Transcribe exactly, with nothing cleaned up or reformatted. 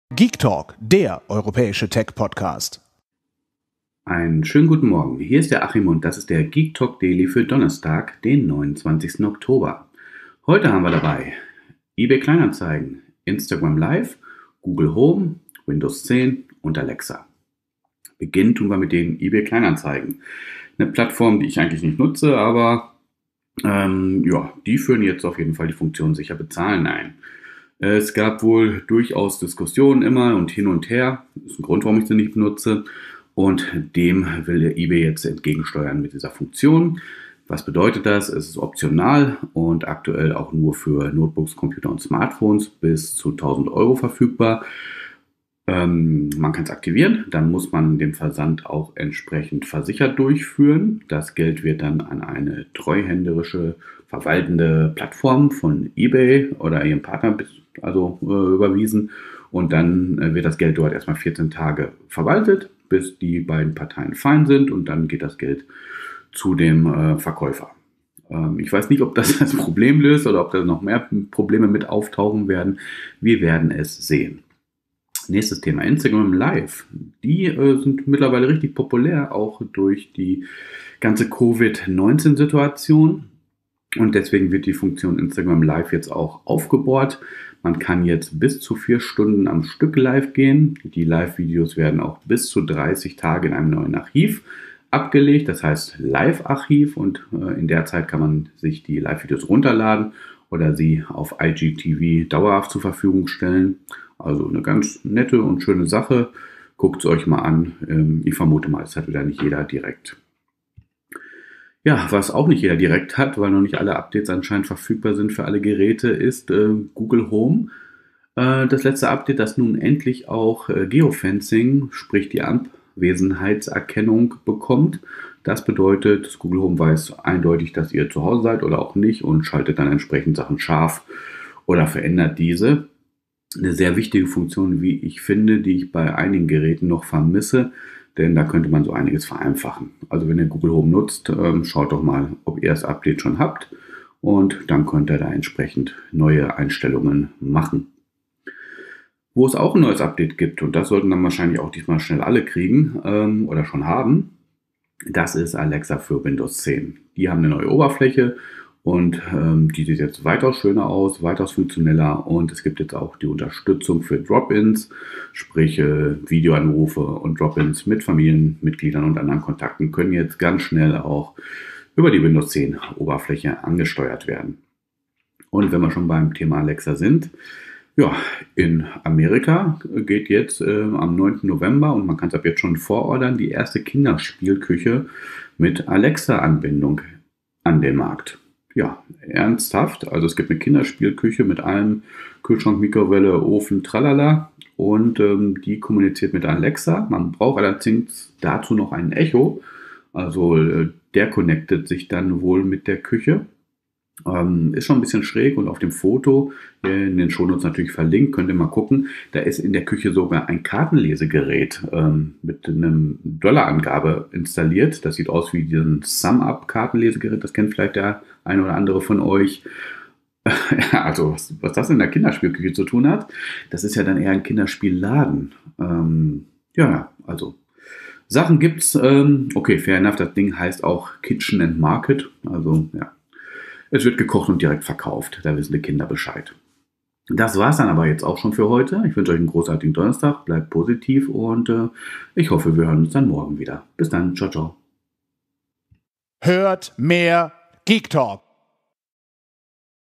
Geek Talk, der europäische Tech-Podcast. Einen schönen guten Morgen. Hier ist der Achim und das ist der Geek Talk Daily für Donnerstag, den neunundzwanzigsten Oktober. Heute haben wir dabei eBay Kleinanzeigen, Instagram Live, Google Home, Windows zehn und Alexa. Beginnen tun wir mit den eBay Kleinanzeigen. Eine Plattform, die ich eigentlich nicht nutze, aber ähm, ja, die führen jetzt auf jeden Fall die Funktion sicher bezahlen ein. Es gab wohl durchaus Diskussionen immer und hin und her. Das ist ein Grund, warum ich sie nicht benutze. Und dem will der eBay jetzt entgegensteuern mit dieser Funktion. Was bedeutet das? Es ist optional und aktuell auch nur für Notebooks, Computer und Smartphones bis zu tausend Euro verfügbar. Ähm, man kann es aktivieren, dann muss man den Versand auch entsprechend versichert durchführen. Das Geld wird dann an eine treuhänderische, verwaltende Plattform von eBay oder ihrem Partner also äh, überwiesen. Und dann äh, wird das Geld dort erstmal vierzehn Tage verwaltet, bis die beiden Parteien fein sind und dann geht das Geld zu dem äh, Verkäufer. Ähm, ich weiß nicht, ob das das Problem löst oder ob da noch mehr Probleme mit auftauchen werden. Wir werden es sehen. Nächstes Thema, Instagram Live. Die äh, sind mittlerweile richtig populär, auch durch die ganze Covid neunzehn Situation. Und deswegen wird die Funktion Instagram Live jetzt auch aufgebohrt. Man kann jetzt bis zu vier Stunden am Stück live gehen. Die Live-Videos werden auch bis zu dreißig Tage in einem neuen Archiv abgelegt. Das heißt Live-Archiv und äh, in der Zeit kann man sich die Live-Videos runterladen oder sie auf I G T V dauerhaft zur Verfügung stellen. Also eine ganz nette und schöne Sache. Guckt es euch mal an. Ähm, ich vermute mal, es hat wieder nicht jeder direkt. Ja, was auch nicht jeder direkt hat, weil noch nicht alle Updates anscheinend verfügbar sind für alle Geräte, ist äh, Google Home. Äh, das letzte Update, das nun endlich auch äh, Geofencing, sprich die Anwesenheitserkennung bekommt. Das bedeutet, das Google Home weiß eindeutig, dass ihr zu Hause seid oder auch nicht und schaltet dann entsprechend Sachen scharf oder verändert diese. Eine sehr wichtige Funktion, wie ich finde, die ich bei einigen Geräten noch vermisse, denn da könnte man so einiges vereinfachen. Also wenn ihr Google Home nutzt, ähm, schaut doch mal, ob ihr das Update schon habt und dann könnt ihr da entsprechend neue Einstellungen machen. Wo es auch ein neues Update gibt, und das sollten dann wahrscheinlich auch diesmal schnell alle kriegen ähm, oder schon haben, das ist Alexa für Windows zehn. Die haben eine neue Oberfläche und ähm, die sieht jetzt weitaus schöner aus, weitaus funktioneller und es gibt jetzt auch die Unterstützung für Drop-ins, sprich äh, Videoanrufe und Drop-ins mit Familienmitgliedern und anderen Kontakten können jetzt ganz schnell auch über die Windows zehn Oberfläche angesteuert werden. Und wenn wir schon beim Thema Alexa sind, ja, in Amerika geht jetzt äh, am neunten November und man kann es ab jetzt schon vorordern, die erste Kinderspielküche mit Alexa-Anbindung an den Markt. Ja, ernsthaft. Also es gibt eine Kinderspielküche mit allem Kühlschrank, Mikrowelle, Ofen, tralala und ähm, die kommuniziert mit Alexa. Man braucht allerdings dazu noch ein Echo. Also äh, der connectet sich dann wohl mit der Küche. Ähm, ist schon ein bisschen schräg und auf dem Foto, äh, in den Shownotes natürlich verlinkt, könnt ihr mal gucken, da ist in der Küche sogar ein Kartenlesegerät ähm, mit einem Dollarangabe installiert. Das sieht aus wie ein Sum-Up-Kartenlesegerät, das kennt vielleicht der eine oder andere von euch. Also was, was das in der Kinderspielküche zu tun hat, das ist ja dann eher ein Kinderspielladen. Ähm, ja, also Sachen gibt's. Ähm, okay, fair enough, das Ding heißt auch Kitchen and Market, also ja. Es wird gekocht und direkt verkauft. Da wissen die Kinder Bescheid. Das war's dann aber jetzt auch schon für heute. Ich wünsche euch einen großartigen Donnerstag. Bleibt positiv und äh, ich hoffe, wir hören uns dann morgen wieder. Bis dann. Ciao, ciao. Hört mehr Geek Talk.